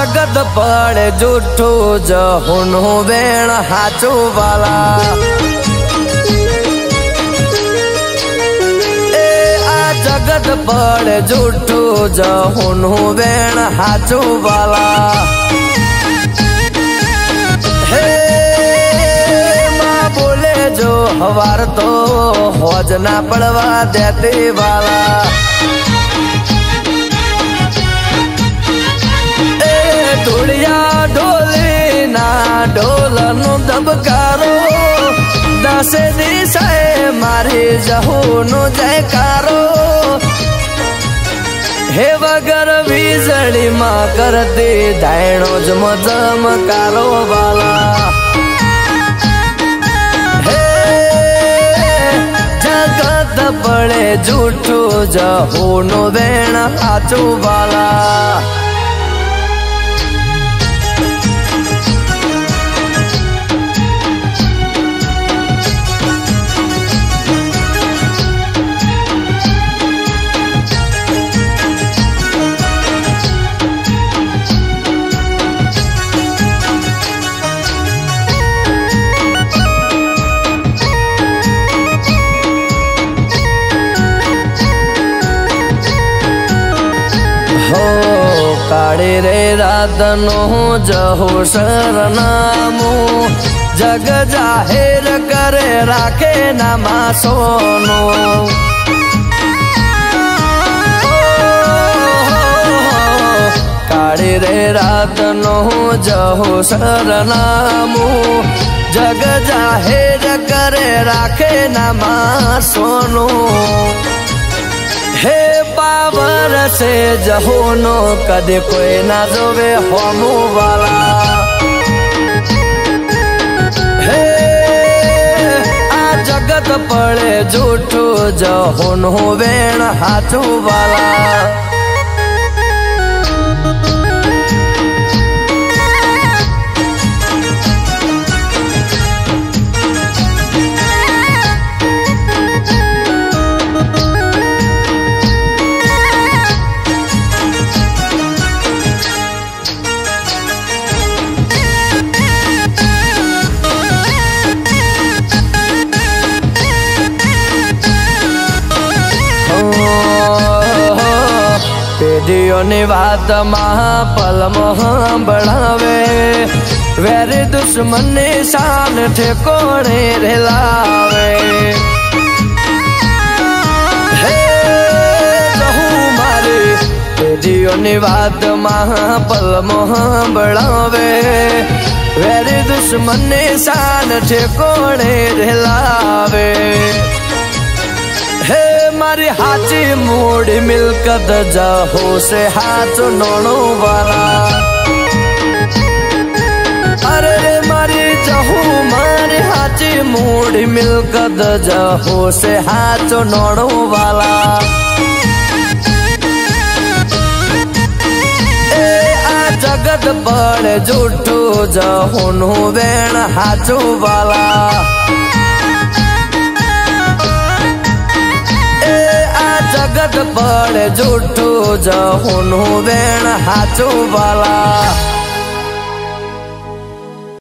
जगत पड़े झूठो जहुनो वेण हाचो वाला। जगत पड़े झूठो जहुनो वेण हाचो वाला। हे माँ बोले जो हवार तो होज ना पड़वा देते वाला। धुड़िया ढोली ना ढोलनु दबकारो, दसे दिशाए मारी जहुनो जयकारो। हे वगर वीजड़ी माँ करती धायणो जमकारो वाला। हे जगत पड़े झूठो जहुनो वेण हाचो वाला। काड़े रे रातनो जहो शरनामो, जग जाहिर करे राखे नामा सोनो। काड़े रे रातनो जहो शरनामो, जग जाहिर करे राखे नामा सोनो। हे पावर से जहुनो कदे कोई ना जोवे होमो वाला। हे आ जगत पड़े झूठो जहुनो वेण हाचो वाला। पेढ़ियों ने बात महापल बढ़ावे, वेरे दुश्मन निशान ठेकोने रेलावे। हे जहू मारे पेढ़ियों ने बात महापल बढ़ावे, वेरे दुश्मन निशान ठेकोने रेलावे। हे मारी हाची मूड़ी मिलकत जहो से हाचो नोणो वाला। अरे मारी जहू मारी हाची मूड़ी मिलकत जहो से हाचो नोणो वाला। ए आ जगत पड़े झूठो जहुनो वेण हाचो वाला। जगत पड़े झूठो जहुनो वेण हाचो वाला।